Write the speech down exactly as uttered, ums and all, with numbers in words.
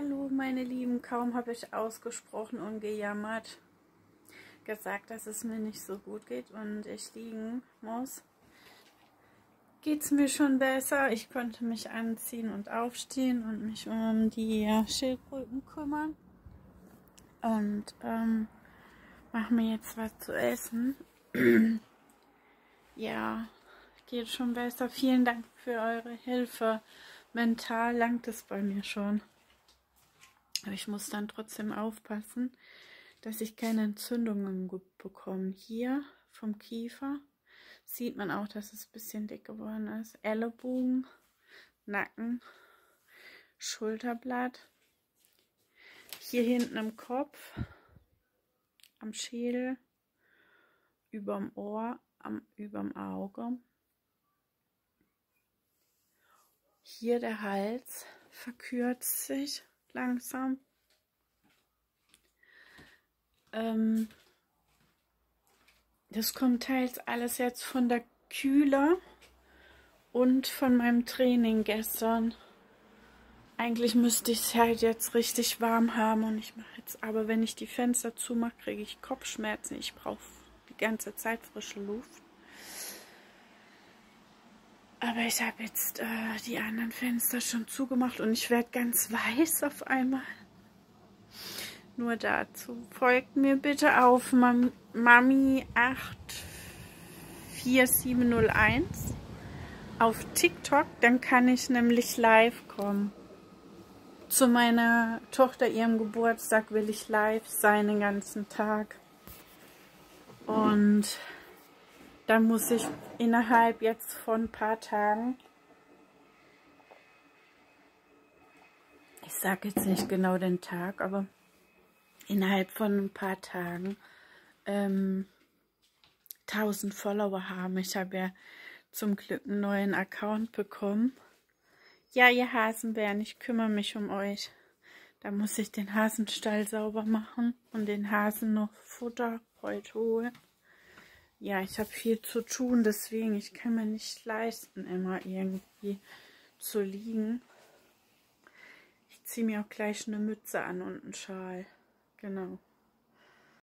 Hallo meine Lieben, kaum habe ich ausgesprochen und gejammert, gesagt, dass es mir nicht so gut geht und ich liegen muss, geht es mir schon besser. Ich konnte mich anziehen und aufstehen und mich um die Schildkröten kümmern und ähm, mache mir jetzt was zu essen. Ja, geht schon besser. Vielen Dank für eure Hilfe. Mental langt es bei mir schon. Aber ich muss dann trotzdem aufpassen, dass ich keine Entzündungen bekomme. Hier vom Kiefer sieht man auch, dass es ein bisschen dick geworden ist. Ellenbogen, Nacken, Schulterblatt. Hier hinten im Kopf, am Schädel, überm Ohr, am überm Auge. Hier der Hals verkürzt sich langsam. Ähm, das kommt teils alles jetzt von der Kühle und von meinem Training gestern. Eigentlich müsste ich es halt jetzt richtig warm haben und ich mache jetzt, aber wenn ich die Fenster zumache, kriege ich Kopfschmerzen. Ich brauche die ganze Zeit frische Luft. Aber ich habe jetzt äh, die anderen Fenster schon zugemacht und ich werde ganz weiß auf einmal. Nur dazu. Folgt mir bitte auf Mam Mami acht vier sieben null eins auf TikTok, dann kann ich nämlich live kommen. Zu meiner Tochter, ihrem Geburtstag, will ich live sein den ganzen Tag. Und dann muss ich innerhalb jetzt von ein paar Tagen, ich sage jetzt nicht genau den Tag, aber innerhalb von ein paar Tagen ähm, tausend Follower haben. Ich habe ja zum Glück einen neuen Account bekommen. Ja, ihr Hasenbären, ich kümmere mich um euch. Da muss ich den Hasenstall sauber machen und den Hasen noch Futter heute holen. Ja, ich habe viel zu tun, deswegen ich kann mir nicht leisten, immer irgendwie zu liegen. Ich ziehe mir auch gleich eine Mütze an und einen Schal. Genau.